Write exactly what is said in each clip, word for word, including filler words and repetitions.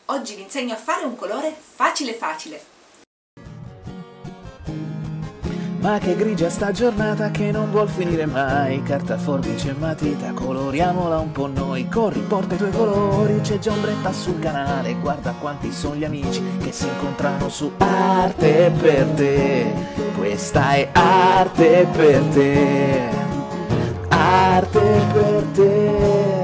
Oggi vi insegno a fare un colore facile facile. Ma che grigia sta giornata che non vuol finire mai. Carta, forbice e matita, coloriamola un po' noi. Corri, porta i tuoi colori, c'è già ombretta sul canale. Guarda quanti sono gli amici che si incontrano su Arte per te. Questa è arte per te. Arte per te.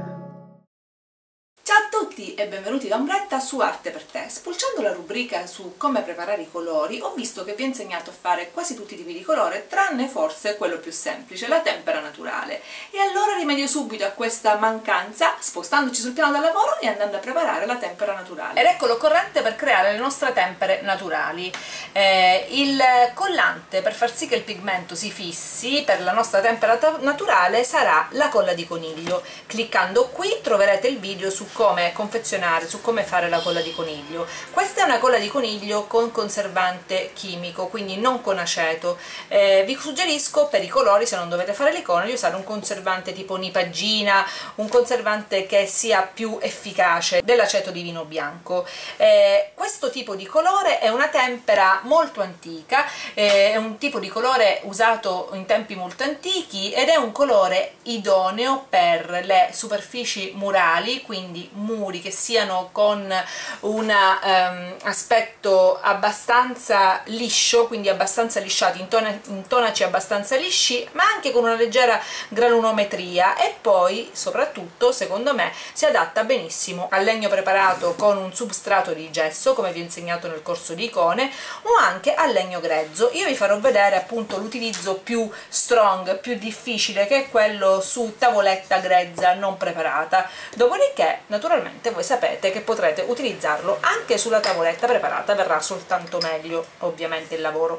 Ciao a tutti e benvenuti da Ombretta su Arte per te. Spulciando la rubrica su come preparare i colori ho visto che vi ho insegnato a fare quasi tutti i tipi di colore tranne forse quello più semplice, la tempera naturale, e allora rimedio subito a questa mancanza spostandoci sul piano da lavoro e andando a preparare la tempera naturale. Ed ecco l'occorrente per creare le nostre tempere naturali. Eh, il collante per far sì che il pigmento si fissi per la nostra tempera naturale sarà la colla di coniglio. Cliccando qui troverete il video su come confezionare, su come fare la colla di coniglio. Questa è una colla di coniglio con conservante chimico, quindi non con aceto. Eh, vi suggerisco per i colori, se non dovete fare l'icona, di usare un conservante tipo Nipagina, un conservante che sia più efficace dell'aceto di vino bianco. Eh, questo tipo di colore è una tempera molto antica, eh, è un tipo di colore usato in tempi molto antichi ed è un colore idoneo per le superfici murali, quindi muri che siano con un um, aspetto abbastanza liscio, quindi abbastanza lisciati, in, tona, in tonaci abbastanza lisci, ma anche con una leggera granulometria, e poi soprattutto secondo me si adatta benissimo al legno preparato con un substrato di gesso, come vi ho insegnato nel corso di icone, o anche al legno grezzo. Io vi farò vedere appunto l'utilizzo più strong, più difficile, che è quello su tavoletta grezza non preparata. Dopodiché naturalmente voi sapete che potrete utilizzarlo anche sulla tavoletta preparata, verrà soltanto meglio ovviamente il lavoro.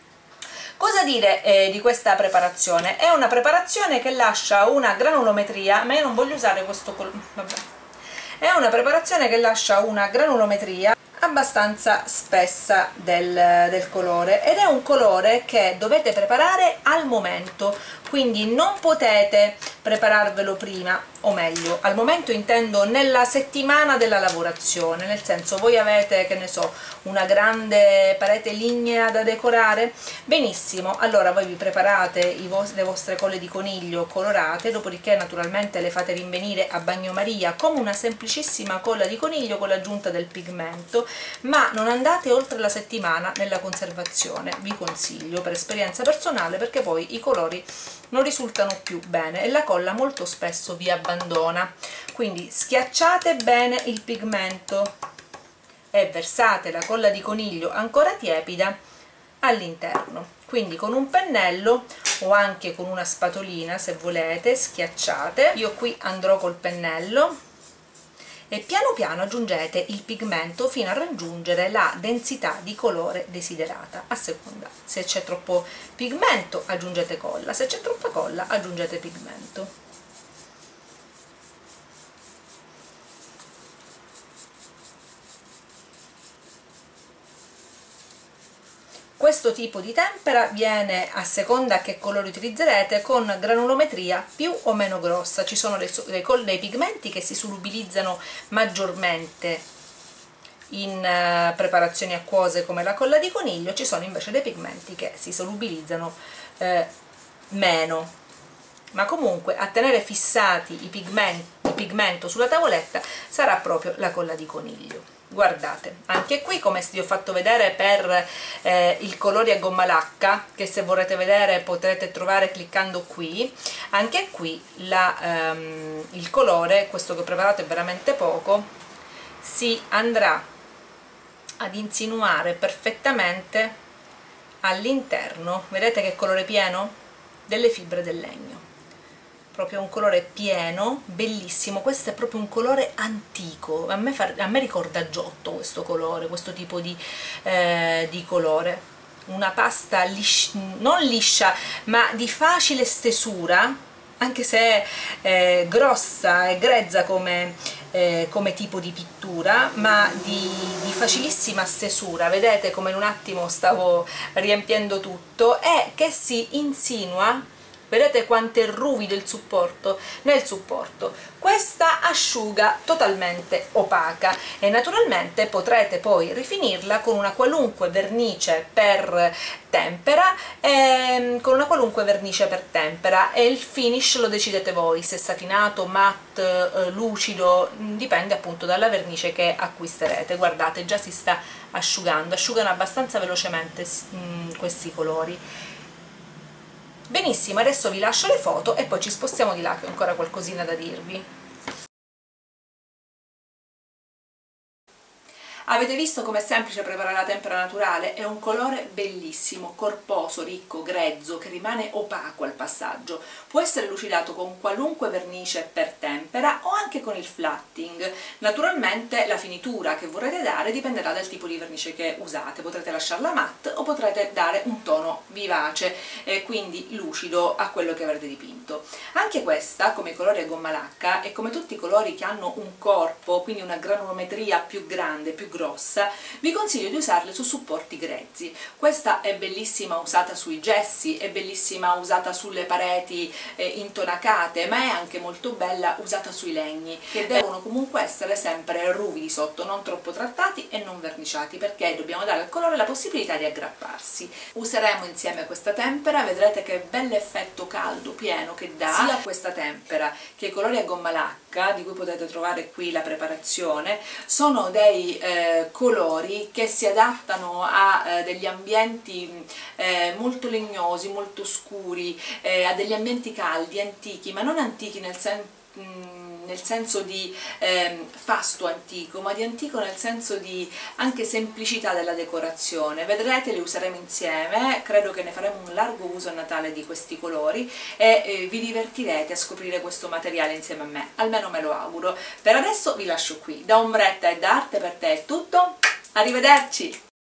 Cosa dire eh, di questa preparazione? È una preparazione che lascia una granulometria, ma io non voglio usare questo colore, vabbè. È una preparazione che lascia una granulometria abbastanza spessa del, del colore, ed è un colore che dovete preparare al momento, quindi non potete prepararvelo prima, o meglio, al momento intendo nella settimana della lavorazione, nel senso, voi avete, che ne so, una grande parete lignea da decorare, benissimo, allora voi vi preparate i vos le vostre colle di coniglio colorate, dopodiché naturalmente le fate rinvenire a bagnomaria come una semplicissima colla di coniglio con l'aggiunta del pigmento, ma non andate oltre la settimana nella conservazione, vi consiglio per esperienza personale, perché poi i colori non risultano più bene e la colla molto spesso vi abbandona. Quindi schiacciate bene il pigmento e versate la colla di coniglio ancora tiepida all'interno, quindi con un pennello o anche con una spatolina, se volete, schiacciate. Io qui andrò col pennello e piano piano aggiungete il pigmento fino a raggiungere la densità di colore desiderata. A seconda, se c'è troppo pigmento aggiungete colla, se c'è troppa colla aggiungete pigmento. Questo tipo di tempera viene, a seconda che colore utilizzerete, con granulometria più o meno grossa. Ci sono dei, dei, dei pigmenti che si solubilizzano maggiormente in uh, preparazioni acquose come la colla di coniglio, ci sono invece dei pigmenti che si solubilizzano eh, meno, ma comunque a tenere fissati i pigmenti, il pigmento sulla tavoletta sarà proprio la colla di coniglio. Guardate, anche qui, come vi ho fatto vedere per eh, il colore a gomma lacca, che se vorrete vedere potrete trovare cliccando qui, anche qui la, ehm, il colore, questo che ho preparato è veramente poco, si andrà ad insinuare perfettamente all'interno, vedete che colore pieno? Delle fibre del legno. Proprio un colore pieno, bellissimo. Questo è proprio un colore antico, a me, fa, a me ricorda Giotto questo colore, questo tipo di, eh, di colore, una pasta lis non liscia ma di facile stesura, anche se è eh, grossa e grezza come, eh, come tipo di pittura, ma di, di facilissima stesura. Vedete come in un attimo stavo riempiendo tutto, e che si insinua Vedete quanto è ruvido il supporto? Nel supporto. Questa asciuga totalmente opaca e naturalmente potrete poi rifinirla con una qualunque vernice per tempera e con una qualunque vernice per tempera e il finish lo decidete voi, se satinato, matte, lucido, dipende appunto dalla vernice che acquisterete. Guardate, già si sta asciugando, asciugano abbastanza velocemente questi colori. Benissimo, adesso vi lascio le foto e poi ci spostiamo di là che ho ancora qualcosina da dirvi. Avete visto com'è semplice preparare la tempera naturale? È un colore bellissimo, corposo, ricco, grezzo, che rimane opaco al passaggio. Può essere lucidato con qualunque vernice per tempera o anche con il flatting. Naturalmente la finitura che vorrete dare dipenderà dal tipo di vernice che usate. Potrete lasciarla matte o potrete dare un tono vivace, eh, quindi lucido a quello che avrete dipinto. Anche questa, come i colori a gomma lacca e come tutti i colori che hanno un corpo, quindi una granulometria più grande, più grossa, vi consiglio di usarle su supporti grezzi. Questa è bellissima usata sui gessi, è bellissima usata sulle pareti eh, intonacate, ma è anche molto bella usata sui legni, che devono comunque essere sempre ruvidi sotto, non troppo trattati e non verniciati, perché dobbiamo dare al colore la possibilità di aggrapparsi. Useremo insieme questa tempera, vedrete che bell'effetto caldo pieno che dà sia questa tempera che i colori a gomma lacca, di cui potete trovare qui la preparazione. Sono dei eh, colori che si adattano a eh, degli ambienti eh, molto legnosi, molto scuri, eh, a degli ambienti caldi, antichi, ma non antichi nel senso nel senso di eh, fasto antico, ma di antico nel senso di anche semplicità della decorazione. Vedrete, li useremo insieme, credo che ne faremo un largo uso a Natale di questi colori e eh, vi divertirete a scoprire questo materiale insieme a me, almeno me lo auguro. Per adesso vi lascio qui, da Ombretta e da Arte per Te è tutto, arrivederci!